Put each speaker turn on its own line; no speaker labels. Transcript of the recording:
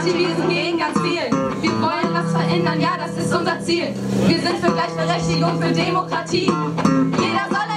Anti, wir sind gegen ganz viel. Wir wollen was verändern, ja, das ist unser Ziel. Wir sind für Gleichberechtigung, für Demokratie. Jeder soll